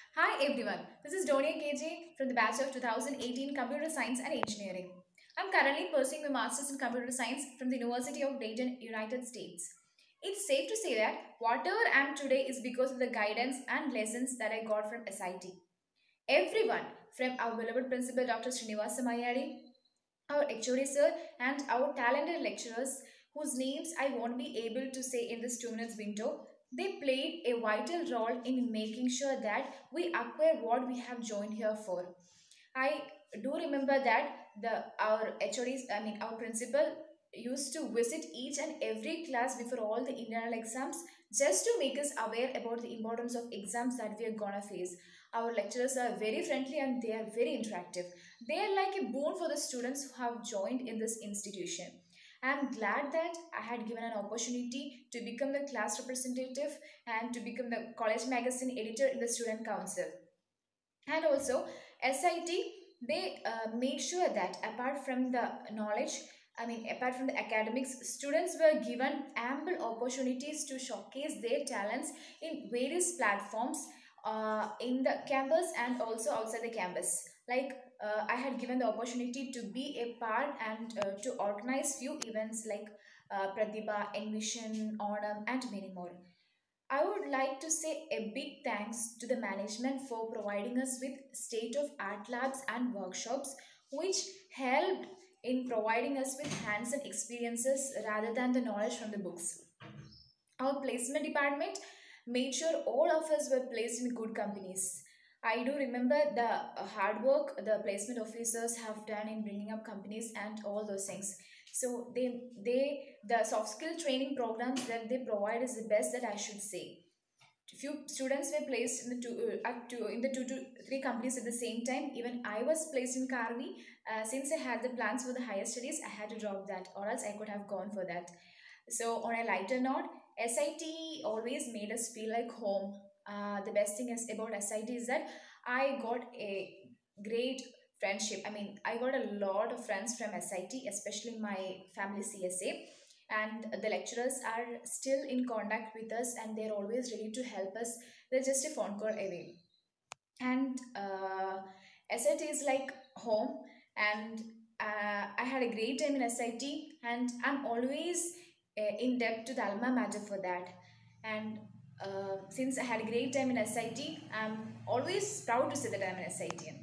Hi everyone, this is Donia KJ from the batch of 2018 Computer Science and Engineering. I'm currently pursuing my Masters in Computer Science from the University of Dayton, United States. It's safe to say that whatever I am today is because of the guidance and lessons that I got from SIT. Everyone, from our beloved principal Dr. Srinivasa Mayadi, our HOD sir, and our talented lecturers, whose names I won't be able to say in this 2 minutes window, they played a vital role in making sure that we acquire what we have joined here for. I do remember that our HODs, our principal used to visit each and every class before all the internal exams just to make us aware about the importance of exams that we are gonna face. Our lecturers are very friendly and they are very interactive. They are like a boon for the students who have joined in this institution. I am glad that I had given an opportunity to become the class representative and to become the college magazine editor in the student council. And also, SIT, they made sure that apart from the knowledge, apart from the academics, students were given ample opportunities to showcase their talents in various platforms in the campus and also outside the campus. Like I had given the opportunity to be a part and to organize few events like Pratibha, Envision, Onam, and many more. I would like to say a big thanks to the management for providing us with state of art labs and workshops, which helped in providing us with hands-on experiences rather than the knowledge from the books. Our placement department made sure all of us were placed in good companies. I do remember the hard work the placement officers have done in bringing up companies and all those things. So the soft skill training programs that they provide is the best that I should say. Few students were placed in the two to three companies at the same time. Even I was placed in Karvi. Since I had the plans for the higher studies, I had to drop that, or else I could have gone for that. So, on a lighter note, SIT always made us feel like home. The best thing is about SIT is that I got a great friendship. I mean, I got a lot of friends from SIT, especially my family CSA. And the lecturers are still in contact with us and they're always ready to help us. They're just a phone call away. And SIT is like home, and I had a great time in SIT, and I'm always in debt to the alma mater for that. And since I had a great time in SIT, I'm always proud to say that I'm an SITian.